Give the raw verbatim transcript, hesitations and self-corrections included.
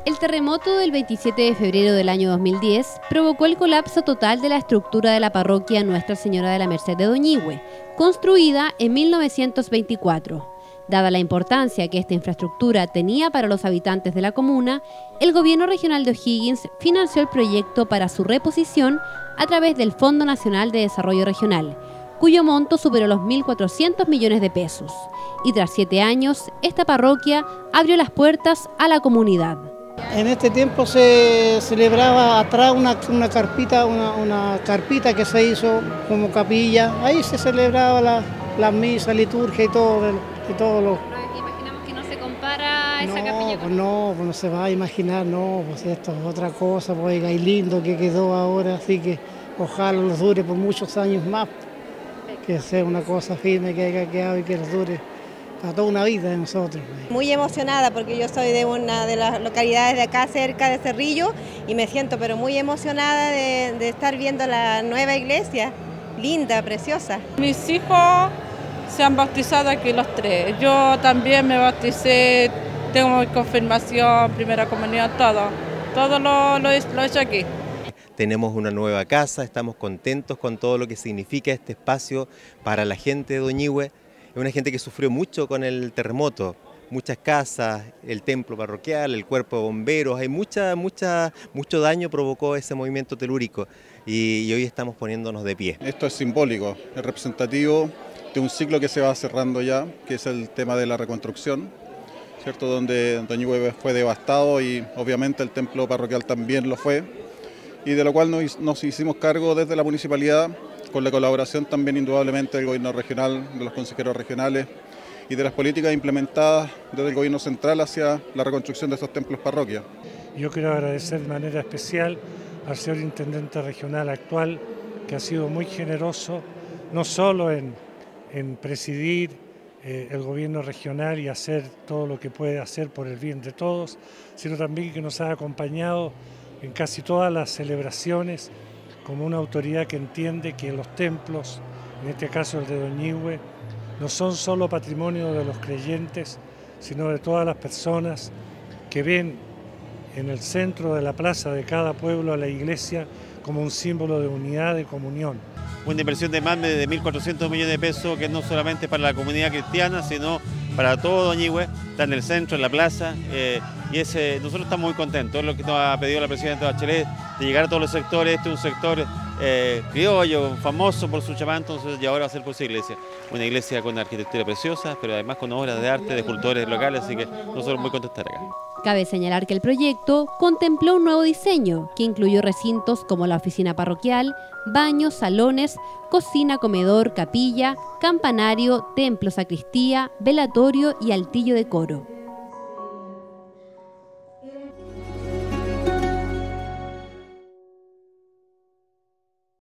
El terremoto del veintisiete de febrero del año dos mil diez provocó el colapso total de la estructura de la parroquia Nuestra Señora de la Merced de Doñihue, construida en mil novecientos veinticuatro. Dada la importancia que esta infraestructura tenía para los habitantes de la comuna, el gobierno regional de O'Higgins financió el proyecto para su reposición a través del Fondo Nacional de Desarrollo Regional, cuyo monto superó los mil cuatrocientos millones de pesos. Y tras siete años, esta parroquia abrió las puertas a la comunidad. En este tiempo se celebraba atrás una, una carpita, una, una carpita que se hizo como capilla. Ahí se celebraba la, la misa, liturgia y todo. Y todo lo... Imaginamos que no se compara a esa no, capilla. Pues no, pues no se va a imaginar, no, pues esto es otra cosa, pues oiga, y lindo que quedó ahora, así que ojalá los dure por muchos años más, que sea una cosa firme que haya quedado y que los dure para toda una vida de nosotros. Muy emocionada porque yo soy de una de las localidades de acá cerca de Cerrillo y me siento pero muy emocionada de, de estar viendo la nueva iglesia, linda, preciosa. Mis hijos se han bautizado aquí los tres, yo también me bauticé, tengo mi confirmación, primera comunión, todo, todo lo, lo, he, lo he hecho aquí. Tenemos una nueva casa, estamos contentos con todo lo que significa este espacio para la gente de Doñihue. Es una gente que sufrió mucho con el terremoto, muchas casas, el templo parroquial, el cuerpo de bomberos, hay mucha, mucha, mucho daño provocó ese movimiento telúrico y, y hoy estamos poniéndonos de pie. Esto es simbólico, es representativo de un ciclo que se va cerrando ya, que es el tema de la reconstrucción, ¿cierto? Donde Doñihue fue devastado y obviamente el templo parroquial también lo fue, y de lo cual nos, nos hicimos cargo desde la municipalidad, con la colaboración también indudablemente del gobierno regional, de los consejeros regionales y de las políticas implementadas desde el gobierno central hacia la reconstrucción de estos templos parroquias. Yo quiero agradecer de manera especial al señor intendente regional actual, que ha sido muy generoso, no solo en, en presidir eh, el gobierno regional y hacer todo lo que puede hacer por el bien de todos, sino también que nos ha acompañado en casi todas las celebraciones, como una autoridad que entiende que los templos, en este caso el de Doñihue, no son solo patrimonio de los creyentes, sino de todas las personas que ven en el centro de la plaza de cada pueblo a la iglesia como un símbolo de unidad, de comunión. Una inversión de más de mil cuatrocientos millones de pesos que no solamente para la comunidad cristiana, sino para todo Doñihue, está en el centro, en la plaza, eh, y ese, nosotros estamos muy contentos, es lo que nos ha pedido la presidenta Bachelet, de llegar a todos los sectores. Este es un sector eh, criollo, famoso por su chamán, entonces y ahora va a ser por su iglesia. Una iglesia con arquitectura preciosa, pero además con obras de arte de escultores locales, así que nosotros muy contentos de estar acá. Cabe señalar que el proyecto contempló un nuevo diseño que incluyó recintos como la oficina parroquial, baños, salones, cocina, comedor, capilla, campanario, templo, sacristía, velatorio y altillo de coro.